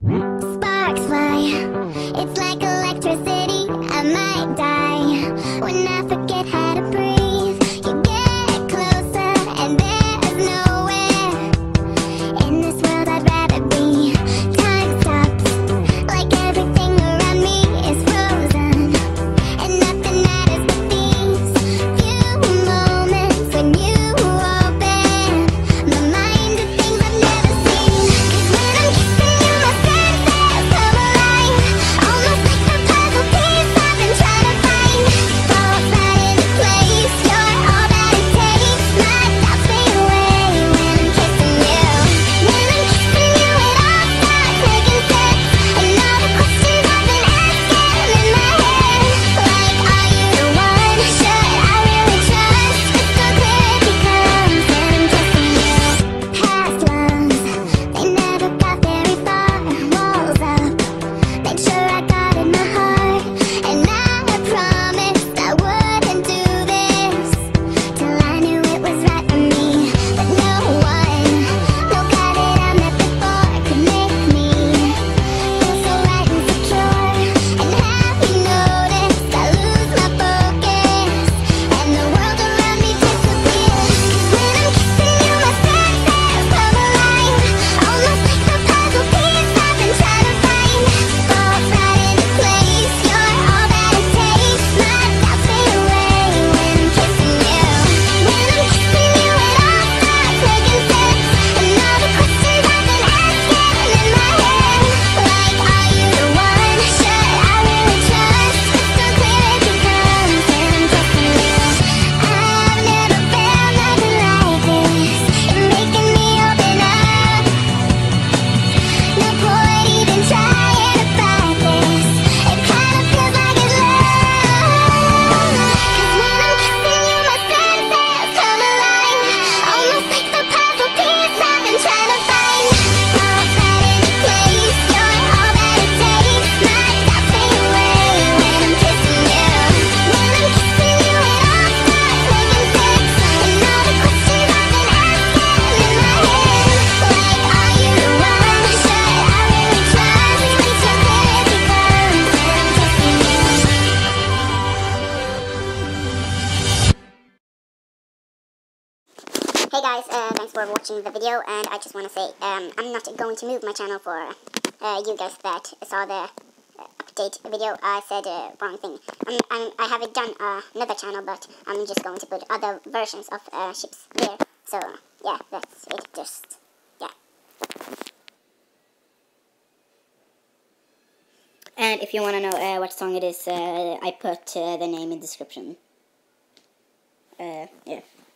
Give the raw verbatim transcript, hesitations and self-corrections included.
Sparks fly, it's like electricity. I might die when I forget how to breathe. You get closer and there's nowhere in this world I'd rather be. Time stops, like everything around me is frozen, and nothing matters but these few moments when you open my mind to things I've never seen. 'Cause when I'm kissing you, my senses come alive, almost like the puzzle piece I've been trying to find. Falls right into place, you're all that it takes. My doubts fade away when I'm kissing you. When I'm kissing you, it all starts making sense, and all the questions I've been asking in my head, like, are you the one? Should I really trust? Crystal clear it becomes when I'm kissing you. Past loves, they never got very far. Walls up, made sure I got in my heart, and I promised I wouldn't do this till I knew it was right for me. But no one, no guy that I met before could make me feel so right and secure. And have you noticed I lose my focus and the world around me disappears? 'Cause when I'm kissing you, my senses come alive, almost like the puzzle piece I've been trying to find. Falls right into place, you're all that it takes. My doubts fade away when I'm kissing you. When I'm kissing you, it all starts making sense, and all the questions I've been asking in my head, like, are you the one? Should I really trust? Crystal clear it becomes when I'm kissing you. I've never felt nothing like this. You're making me open up. No point even trying to fight this. It kind of feels like it's love. 'Cause when I'm kissing you, my senses come alive, almost like the puzzle piece I've been trying to find. Falls right into place, you're all that it takes. My doubts fade away when I'm kissing you. When I'm kissing you, it all starts making sense, and all the questions I've been asking in my head, like, are you the one? Should I really trust? Crystal clear it becomes when I'm kissing you. Hey guys, uh, thanks for watching the video, and I just want to say um, I'm not going to move my channel for uh, you guys that saw the uh, update video. I said uh, wrong thing. I'm, I'm, I haven't done uh, another channel, but I'm just going to put other versions of uh, ships there. So yeah, that's it. Just yeah. And if you want to know uh, what song it is, uh, I put uh, the name in description. Uh, yeah.